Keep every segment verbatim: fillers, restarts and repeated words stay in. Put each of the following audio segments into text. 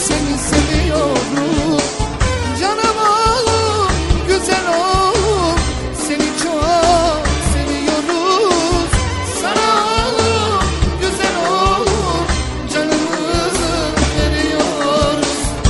seni seviyorum. Canım oğlum, güzel oğlum, seni çok seviyoruz. Sana oğlum, güzel oğlum, canımızı veriyoruz.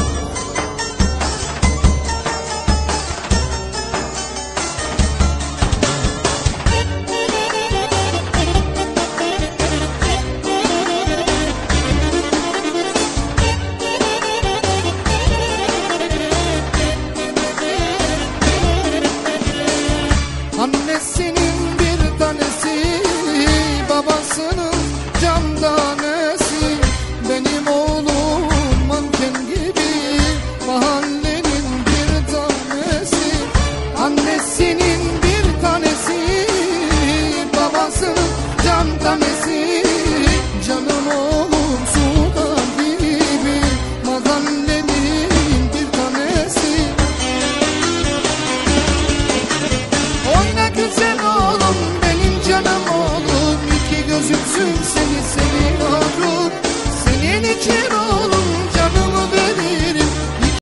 Annesinin bir tanesi, babasının can tanesi. Benim oğlum manken gibi, mahallenin bir tanesi. Annesinin bir tanesi, babasının can tanesi. Canım oğlum sultan gibi, mahallenin bir tanesi. Oyna güzel oğlum, benim canım oğlum, iki gözümsün seni seviyorum. Senin için